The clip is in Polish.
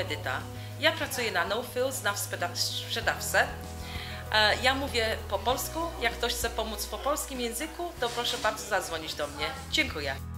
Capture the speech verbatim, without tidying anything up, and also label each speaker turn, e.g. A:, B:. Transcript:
A: Edyta. Ja pracuję na No Frills, na sprzedawce. Ja mówię po polsku. Jak ktoś chce pomóc po polskim języku, to proszę bardzo zadzwonić do mnie. Dziękuję.